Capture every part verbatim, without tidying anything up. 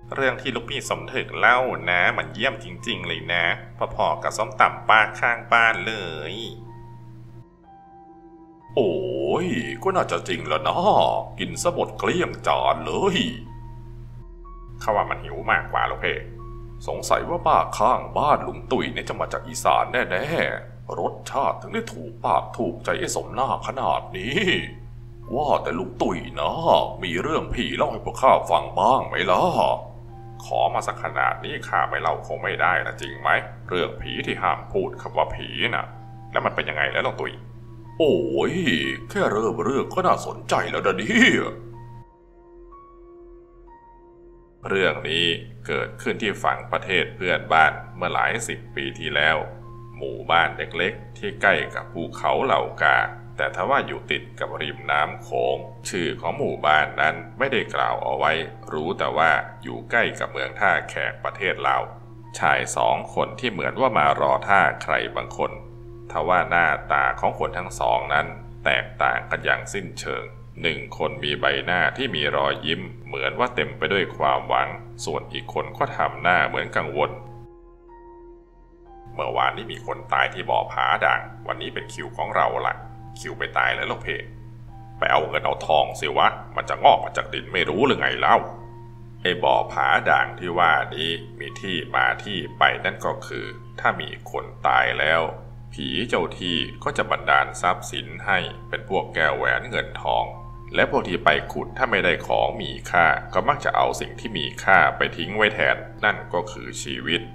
เรื่องที่ลูกพี่สมถึกเล่านะมันเยี่ยมจริงๆเลยนะพอๆกับส้มตำป้าข้างบ้านเลยโอ้ยก็น่าจะจริงแล้วนะกินซะหมดเกลี้ยงจานเลยเขาว่ามันหิวมากกว่าลูกเพ่สงสัยว่าป้าข้างบ้านลุงตุ๋ยเนี่ยจะมาจากอีสานแน่ๆรสชาติถึงได้ถูกปากถูกใจไอ้สมหน้าขนาดนี้ว่าแต่ลุงตุ๋ยนะมีเรื่องผีเล่าให้พวกข้าฟังบ้างไหมล่ะขอมาสักขนาดนี้ข้าไม่เล่าคงไม่ได้นะจริงไหมเรื่องผีที่ห้ามพูดคำว่าผีน่ะแล้วมันเป็นยังไงแล้วลุงตุ๋ยโอ้ยแค่เริ่มเรื่องก็น่าสนใจแล้วนะเนี่ยเรื่องนี้เกิดขึ้นที่ฝั่งประเทศเพื่อนบ้านเมื่อหลายสิบปีที่แล้วหมู่บ้านเล็กๆที่ใกล้กับภูเขาเหล่ากาแต่ทว่าอยู่ติดกับริมน้ำโขงชื่อของหมู่บ้านนั้นไม่ได้กล่าวเอาไว้รู้แต่ว่าอยู่ใกล้กับเมืองท่าแขกประเทศลาวชายสองคนที่เหมือนว่ามารอท่าใครบางคนทว่าหน้าตาของคนทั้งสองนั้นแตกต่างกันอย่างสิ้นเชิงหนึ่งคนมีใบหน้าที่มีรอยยิ้มเหมือนว่าเต็มไปด้วยความหวังส่วนอีกคนก็ทำหน้าเหมือนกังวลเมื่อวานนี้มีคนตายที่บ่อผาด่างวันนี้เป็นคิวของเราล่ะคิวไปตายแล้วลูกเพไปเอาเงินเอาทองสิวะมันจะงอกมาจากดินไม่รู้หรือไงเล่าไอ้บ่อผาด่างที่ว่านี้มีที่มาที่ไปนั่นก็คือถ้ามีคนตายแล้วผีเจ้าที่ก็จะบันดาลทรัพย์สินให้เป็นพวกแก้วแหวนเงินทองและพวกที่ไปขุดถ้าไม่ได้ของมีค่าก็มักจะเอาสิ่งที่มีค่าไปทิ้งไว้แทนนั่นก็คือชีวิต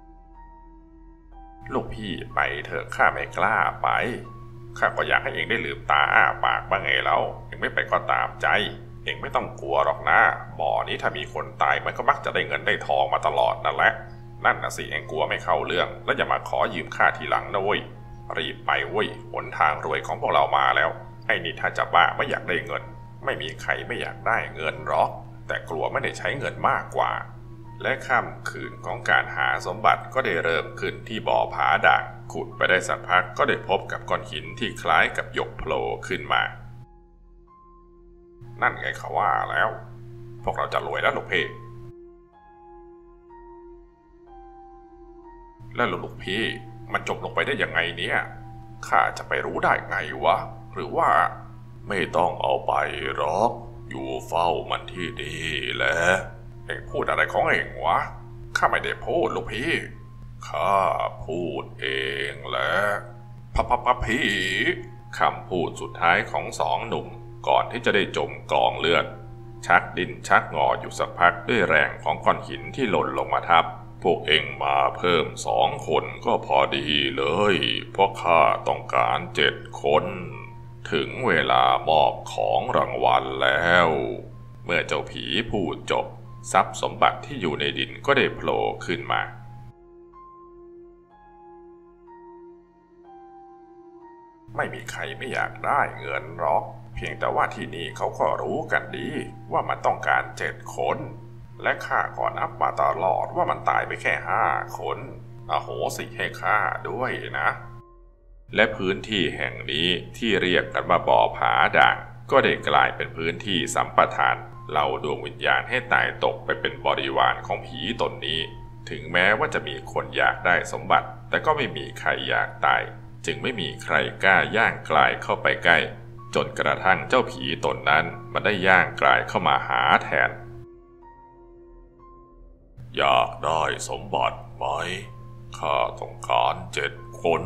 ลูกพี่ไปเถอะข้าไม่กล้าไปข้าก็อยากให้เองได้ลืมตาอ้าปากบ้างไงแล้วเองไม่ไปก็ตามใจเองไม่ต้องกลัวหรอกนะบ่อนี้ถ้ามีคนตายมันก็มักจะได้เงินได้ทองมาตลอดนั่นแหละนั่นน่ะสิเองกลัวไม่เข้าเรื่องแล้วอย่ามาขอยืมข้าทีหลังนะเว้ยรีบไปเว้ยหนทางรวยของพวกเรามาแล้วไอ้นี่ถ้าจะบ้าไม่อยากได้เงินไม่มีใครไม่อยากได้เงินหรอกแต่กลัวไม่ได้ใช้เงินมากกว่าและค่ำคืนของการหาสมบัติก็ได้เริ่มขึ้นที่บ่อผาด่างขุดไปได้สักพักก็ได้พบกับก้อนหินที่คล้ายกับหยกโผล่ขึ้นมานั่นไงเขาว่าแล้วพวกเราจะรวยแล้วลูกพี่แล้วลูกพี่มันจมลงไปได้ยังไงเนี่ยข้าจะไปรู้ได้ไงวะหรือว่าไม่ต้องเอาไปหรอกอยู่เฝ้ามันที่ดีแหละเอ็งพูดอะไรของเอ็งวะข้าไม่ได้พูดลูกพี่ข้าพูดเองแหละพะพะพะพี่คำพูดสุดท้ายของสองหนุ่มก่อนที่จะได้จมกองเลือดชักดิ้นชักงออยู่สักพักด้วยแรงของก้อนหินที่หล่นลงมาทับพวกเอ็งมาเพิ่มสองคนก็พอดีเลยเพราะข้าต้องการเจ็ดคนถึงเวลามอบของรางวัลแล้วเมื่อเจ้าผีพูดจบทรัพย์สมบัติที่อยู่ในดินก็ได้โผล่ขึ้นมาไม่มีใครไม่อยากได้เงินหรอกเพียงแต่ว่าที่นี่เขาก็รู้กันดีว่ามันต้องการเจ็ดคนและข้าก็นับมาตลอดว่ามันตายไปแค่ห้าคนอโหสิให้ข้าด้วยนะและพื้นที่แห่งนี้ที่เรียกกันว่าบ่อผาด่างก็ได้กลายเป็นพื้นที่สัมปทานเหล่าดวงวิญญาณให้ตายตกไปเป็นบริวารของผีตนนี้ถึงแม้ว่าจะมีคนอยากได้สมบัติแต่ก็ไม่มีใครอยากตายจึงไม่มีใครกล้าย่างกลายเข้าไปใกล้จนกระทั่งเจ้าผีตนนั้นมันได้ย่างกลายเข้ามาหาแทนอยากได้สมบัติไหมข้าต้องการเจ็ดคน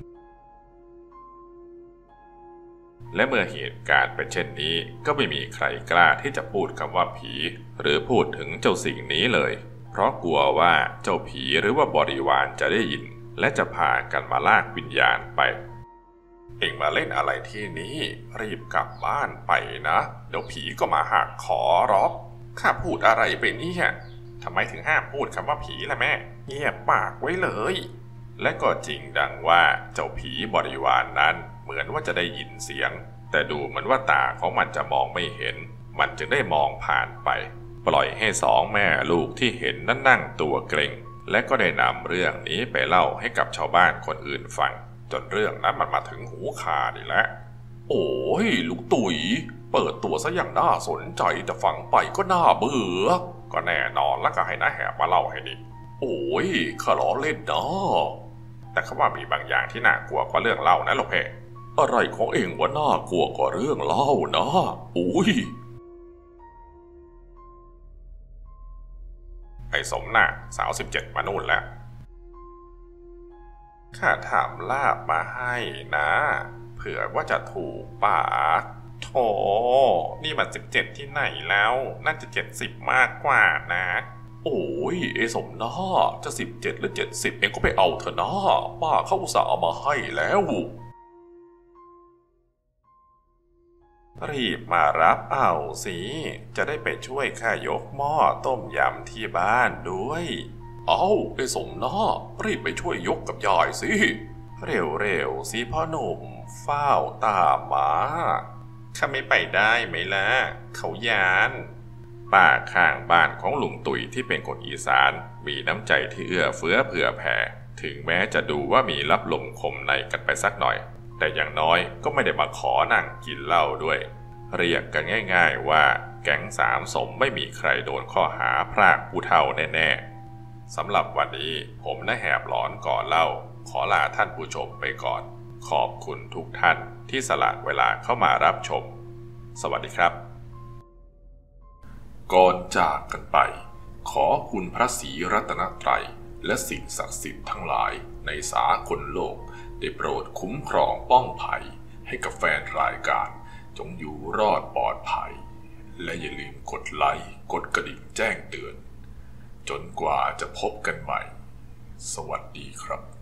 และเมื่อเหตุการณ์เป็นเช่นนี้ก็ไม่มีใครกล้าที่จะพูดคำว่าผีหรือพูดถึงเจ้าสิ่งนี้เลยเพราะกลัวว่าเจ้าผีหรือว่าบริวารจะได้ยินและจะพากันมาลากวิญญาณไปเอ็งมาเล่นอะไรที่นี้รีบกลับบ้านไปนะเดี๋ยวผีก็มาหักคอหรอกข้าพูดอะไรไปเนี่ยทำไมถึงห้ามพูดคำว่าผีล่ะแม่เงียบปากไว้เลยและก็จริงดังว่าเจ้าผีบริวารนนั้นเหมือนว่าจะได้ยินเสียงแต่ดูเหมือนว่าตาของมันจะมองไม่เห็นมันจึงได้มองผ่านไปปล่อยให้สองแม่ลูกที่เห็นนั่นนั่งตัวเกร็งและก็ได้นำเรื่องนี้ไปเล่าให้กับชาวบ้านคนอื่นฟังจนเรื่องนั้นมันมาถึงหูข้านี่แหละโอ้ยลูกตุ๋ยเปิดตัวซะอย่างน่าสนใจแต่ฟังไปก็น่าเบื่อก็แน่นอนแล้วก็ให้น้าแหบมาเล่าให้ดิโอ้ยข้าล้อเล่นนะแต่เขาว่ามีบางอย่างที่น่ากลัวกว่าเรื่องเล่านะลูกเพอะไรของเองวะน่ากลัวกว่าเรื่องเล่านะอุ้ยไอ้สมหน้าสาวสิบเจ็ดมานู่นแล้วข้าถามลาบมาให้นะเผื่อว่าจะถูกปากโธ่นี่มันสิบเจ็ดที่ไหนแล้วน่าจะเจ็ดสิบมากกว่านะโอ้ยไอ้สมหน้าจะสิบเจ็ดหรือเจ็ดสิบเองก็ไปเอาเถอะนะป้าเขาอุตส่าห์เอามาให้แล้วรีบมารับเอาสิจะได้ไปช่วยข้ายกหม้อต้มยำที่บ้านด้วยเอาไอ้สมหน้ารีบไปช่วยยกกับยายสิเร็วๆสิพ่อหนุ่มเฝ้าตามมาข้าไม่ไปได้ไหมล่ะเขายานป้าข้างบ้านของลุงตุ๋ยที่เป็นคนอีสานมีน้ำใจที่เอื้อเฟื้อเผื่อแผ่ถึงแม้จะดูว่ามีลับลมคมในกันไปสักหน่อยแต่อย่างน้อยก็ไม่ได้มาขอนั่งกินเหล้าด้วยเรียกกันง่ายๆว่าแก๊งสามสมไม่มีใครโดนข้อหาพรากผู้เฒ่าแน่ๆสำหรับวันนี้ผมน้าแหบหลอนก่อนเล่าขอลาท่านผู้ชมไปก่อนขอบคุณทุกท่านที่สละเวลาเข้ามารับชมสวัสดีครับก่อนจากกันไปขอคุณพระศรีรัตนตรัยและสิ่งศักดิ์สิทธิ์ทั้งหลายในสากลโลกได้โปรดคุ้มครองป้องภัยให้กับแฟนรายการจงอยู่รอดปลอดภัยและอย่าลืมกดไลค์กดกระดิ่งแจ้งเตือนจนกว่าจะพบกันใหม่สวัสดีครับ